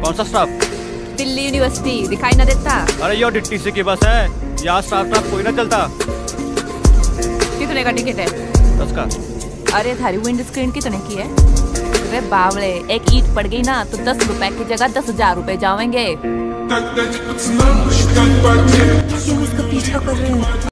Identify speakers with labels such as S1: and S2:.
S1: कौन सा staff?
S2: Delhi university, दिखाई ना देता?
S1: अरे यो DTC की बस है, यहाँ स्टाफ कोई ना चलता।
S2: कितने का टिकट है?
S1: 10 का।
S2: अरे थारी विंड स्क्रीन कितने की है? अरे बावले, एक ईंट पड़ गई ना तो 10 रुपए की जगह 10,000 रुपए जाएंगे।
S3: क्यों इसका पीछा कर रहे हैं?